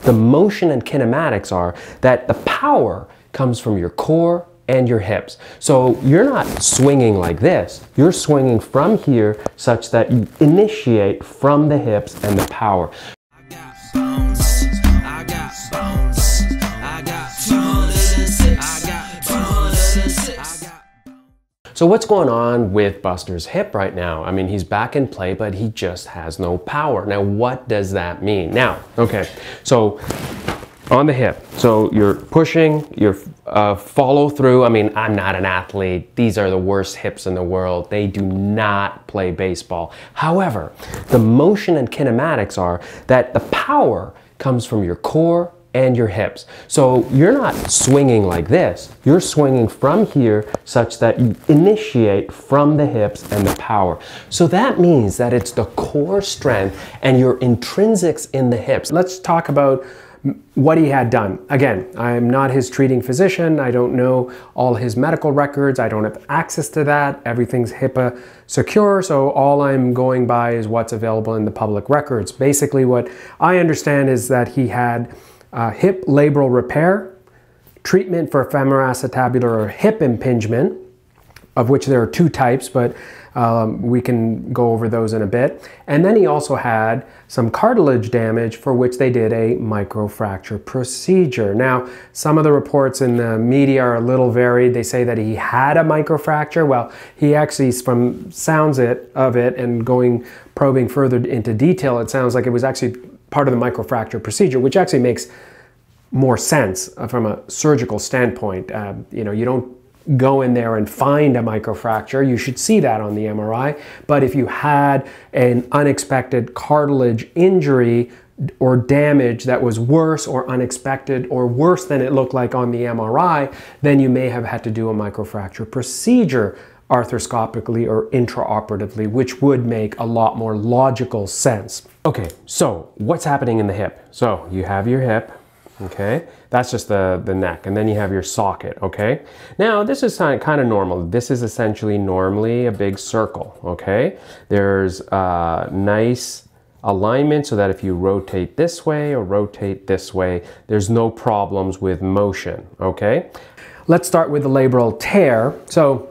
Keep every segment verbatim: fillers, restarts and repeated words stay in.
the motion and kinematics are that the power comes from your core and your hips. So you're not swinging like this. You're swinging from here such that you initiate from the hips and the power. I got bones. I got bones. I got bones. I got bones. I got So what's going on with Buster's hip right now? I mean, he's back in play, but he just has no power. Now, what does that mean? Now, okay, so on the hip, so you're pushing, you're uh, follow through. I mean, I'm not an athlete. These are the worst hips in the world. They do not play baseball. However, the motion and kinematics are that the power comes from your core and your hips. So you're not swinging like this. You're swinging from here such that you initiate from the hips and the power. So that means that it's the core strength and your intrinsics in the hips. Let's talk about what he had done. Again, I'm not his treating physician. I don't know all his medical records. I don't have access to that. Everything's HIPAA secure, so all I'm going by is what's available in the public records. Basically, what I understand is that he had uh, hip labral repair, treatment for femoroacetabular or hip impingement, of which there are two types, but um, we can go over those in a bit. And then he also had some cartilage damage for which they did a microfracture procedure. Now, some of the reports in the media are a little varied. They say that he had a microfracture. Well, he actually, from sounds it of it and going probing further into detail, it sounds like it was actually part of the microfracture procedure, which actually makes more sense from a surgical standpoint. Uh, you know, you don't go in there and find a microfracture. You should see that on the M R I. But if you had an unexpected cartilage injury or damage that was worse or unexpected or worse than it looked like on the M R I, then you may have had to do a microfracture procedure arthroscopically or intraoperatively, which would make a lot more logical sense. Okay, so what's happening in the hip? So you have your hip. Okay, that's just the, the neck, and then you have your socket, okay? Now, this is kind of normal. This is essentially normally a big circle, okay? There's a nice alignment so that if you rotate this way or rotate this way, there's no problems with motion, okay? Let's start with the labral tear. So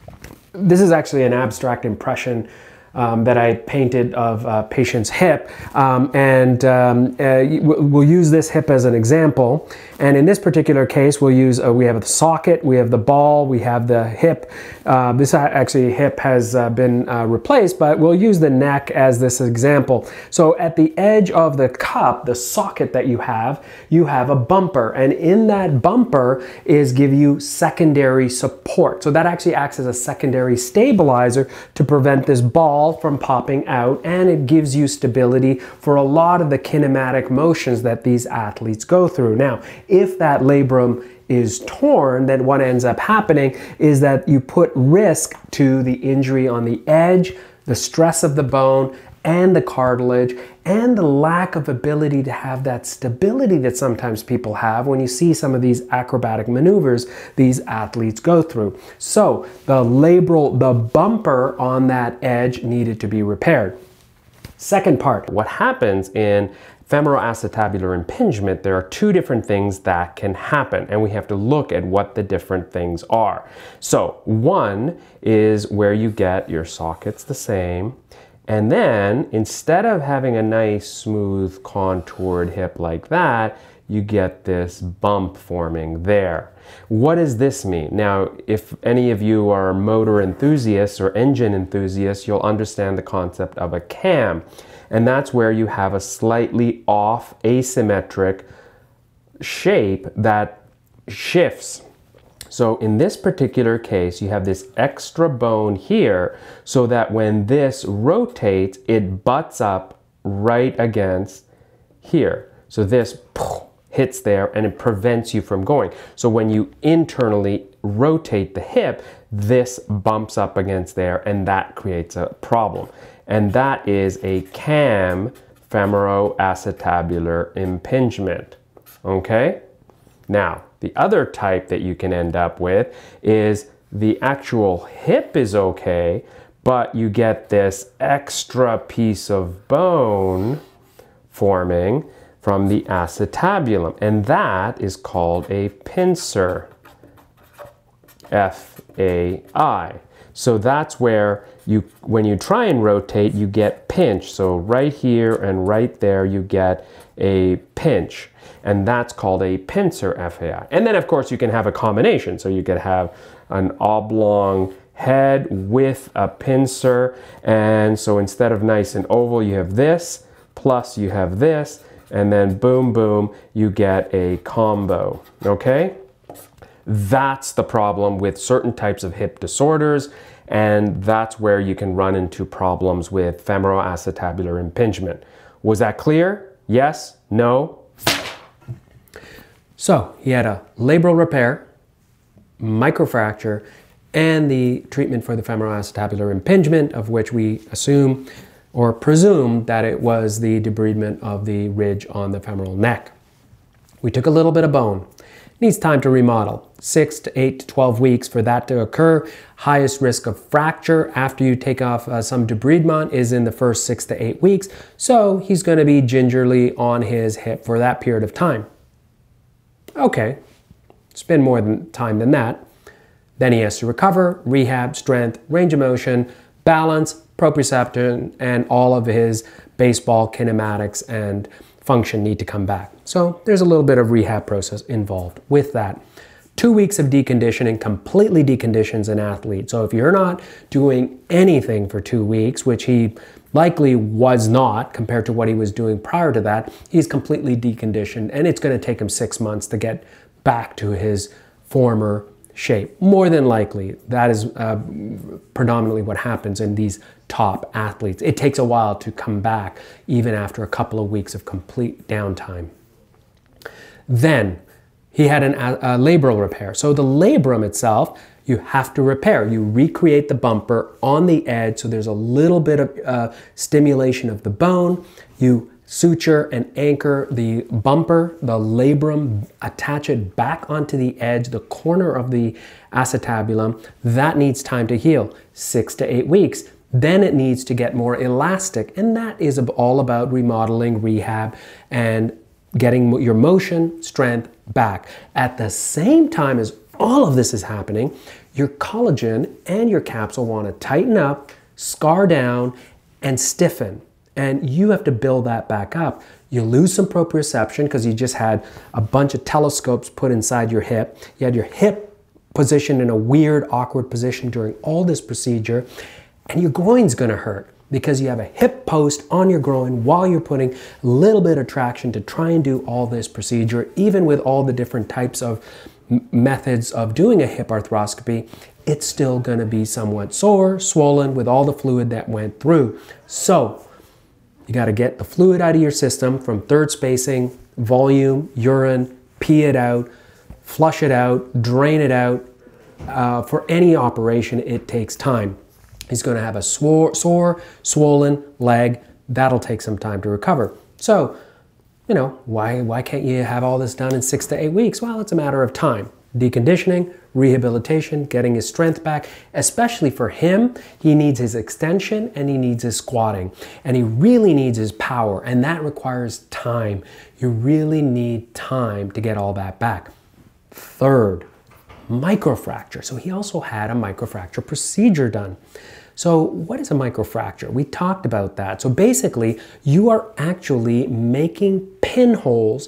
this is actually an abstract impression Um, that I painted of a patient's hip, um, and um, uh, we'll use this hip as an example. And in this particular case, we'll use, uh, we have the socket, we have the ball, we have the hip. Uh, this actually hip has uh, been uh, replaced, but we'll use the neck as this example. So at the edge of the cup, the socket that you have, you have a bumper, and in that bumper is give you secondary support. So that actually acts as a secondary stabilizer to prevent this ball from popping out, and it gives you stability for a lot of the kinematic motions that these athletes go through. Now, if that labrum is torn, then what ends up happening is that you put risk to the injury on the edge, the stress of the bone, and the cartilage, and the lack of ability to have that stability that sometimes people have when you see some of these acrobatic maneuvers these athletes go through. So the labral, the bumper on that edge needed to be repaired. Second part, what happens in femoroacetabular impingement, there are two different things that can happen, and we have to look at what the different things are. So one is where you get your sockets the same, and then instead of having a nice smooth contoured hip like that, you get this bump forming there. What does this mean? Now, if any of you are motor enthusiasts or engine enthusiasts, you'll understand the concept of a cam. And that's where you have a slightly off asymmetric shape that shifts. So in this particular case, you have this extra bone here so that when this rotates, it butts up right against here. So this hits there and it prevents you from going. So when you internally rotate the hip, this bumps up against there and that creates a problem. And that is a cam femoroacetabular impingement, okay? Now, the other type that you can end up with is the actual hip is okay, but you get this extra piece of bone forming from the acetabulum, and that is called a pincer, F A I. So that's where you, when you try and rotate, you get pinch. So right here and right there, you get a pinch, and that's called a pincer, F A I. And then of course you can have a combination. So you could have an oblong head with a pincer, and so instead of nice and oval, you have this, plus you have this, and then boom, boom, you get a combo, okay? That's the problem with certain types of hip disorders, and that's where you can run into problems with femoroacetabular impingement. Was that clear? Yes? No? So he had a labral repair, microfracture, and the treatment for the femoroacetabular impingement, of which we assume or presume that it was the debridement of the ridge on the femoral neck. We took a little bit of bone. Needs time to remodel. Six to eight to twelve weeks for that to occur. Highest risk of fracture after you take off uh, some debridement is in the first six to eight weeks. So he's going to be gingerly on his hip for that period of time. Okay, spend more than time than that. Then he has to recover, rehab, strength, range of motion, balance, proprioception, and all of his baseball kinematics and function need to come back. So there's a little bit of rehab process involved with that. Two weeks of deconditioning completely deconditions an athlete. So if you're not doing anything for two weeks, which he likely was not compared to what he was doing prior to that, he's completely deconditioned, and it's going to take him six months to get back to his former shape. More than likely, that is uh, predominantly what happens in these top athletes. It takes a while to come back, even after a couple of weeks of complete downtime. Then he had an, a, a labral repair. So the labrum itself, you have to repair. You recreate the bumper on the edge, so there's a little bit of uh, stimulation of the bone. You suture and anchor the bumper, the labrum, attach it back onto the edge, the corner of the acetabulum. That needs time to heal, six to eight weeks. Then it needs to get more elastic, and that is all about remodeling, rehab, and getting your motion, strength back. At the same time as all of this is happening, your collagen and your capsule want to tighten up, scar down, and stiffen. And you have to build that back up. You lose some proprioception because you just had a bunch of telescopes put inside your hip. You had your hip positioned in a weird, awkward position during all this procedure, and your groin's gonna hurt because you have a hip post on your groin while you're putting a little bit of traction to try and do all this procedure. Even with all the different types of methods of doing a hip arthroscopy, it's still gonna be somewhat sore, swollen with all the fluid that went through. So you got to get the fluid out of your system from third spacing, volume, urine, pee it out, flush it out, drain it out. Uh, for any operation, it takes time. He's going to have a sore, sore, swollen leg. That'll take some time to recover. So, you know, why, why can't you have all this done in six to eight weeks? Well, it's a matter of time. Deconditioning, rehabilitation, getting his strength back. Especially for him, he needs his extension and he needs his squatting. And he really needs his power, and that requires time. You really need time to get all that back. Third, microfracture. So he also had a microfracture procedure done. So what is a microfracture? We talked about that. So basically, you are actually making pinholes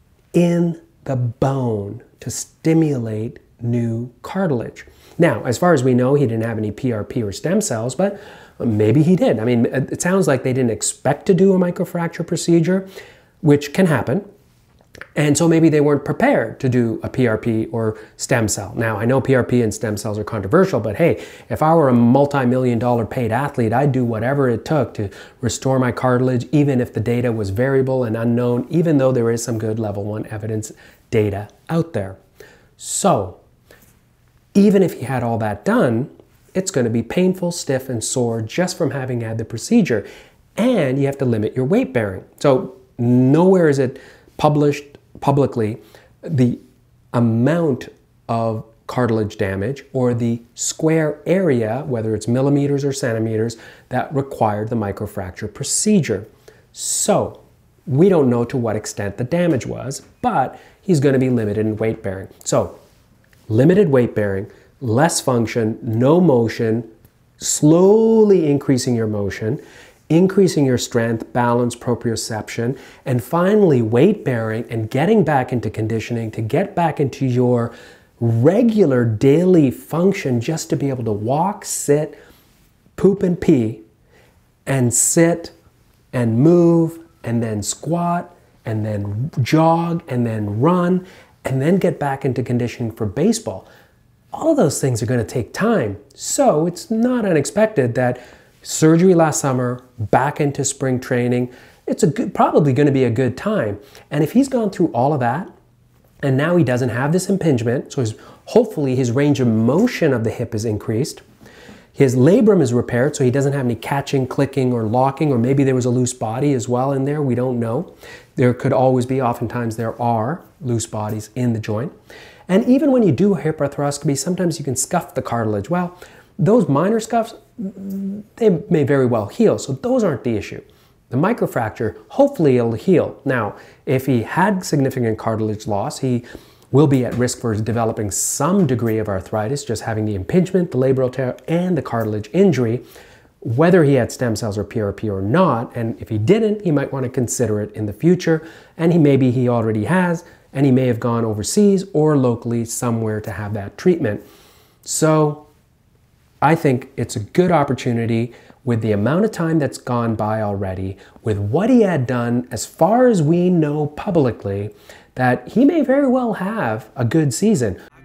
in the bone to stimulate new cartilage. Now, as far as we know, he didn't have any P R P or stem cells, but maybe he did. I mean, it sounds like they didn't expect to do a microfracture procedure, which can happen. And so maybe they weren't prepared to do a P R P or stem cell. Now, I know P R P and stem cells are controversial, but hey, if I were a multi-million dollar paid athlete, I'd do whatever it took to restore my cartilage, even if the data was variable and unknown, even though there is some good level one evidence data out there. So, even if he had all that done, it's going to be painful, stiff, and sore just from having had the procedure. And you have to limit your weight bearing. So, nowhere is it published publicly the amount of cartilage damage or the square area, whether it's millimeters or centimeters, that required the microfracture procedure. So, We don't know to what extent the damage was, but he's going to be limited in weight bearing. So limited weight bearing, less function, no motion, slowly increasing your motion, increasing your strength, balance, proprioception, and finally weight bearing and getting back into conditioning to get back into your regular daily function just to be able to walk, sit, poop and pee, and sit and move, and then squat, and then jog, and then run, and then get back into conditioning for baseball. All of those things are going to take time. So it's not unexpected that surgery last summer, back into spring training, it's a good, probably going to be a good time. And if he's gone through all of that, and now he doesn't have this impingement, so his, hopefully his range of motion of the hip is increased, his labrum is repaired, so he doesn't have any catching, clicking, or locking, or maybe there was a loose body as well in there. We don't know. There could always be, oftentimes there are loose bodies in the joint. And even when you do a hip arthroscopy, sometimes you can scuff the cartilage. Well, those minor scuffs, they may very well heal, so those aren't the issue. The microfracture, hopefully it'll heal. Now, if he had significant cartilage loss, he will be at risk for developing some degree of arthritis, just having the impingement, the labral tear, and the cartilage injury, whether he had stem cells or P R P or not. And if he didn't, he might want to consider it in the future. And he maybe he already has, and he may have gone overseas or locally somewhere to have that treatment. So I think it's a good opportunity with the amount of time that's gone by already, with what he had done as far as we know publicly, that he may very well have a good season.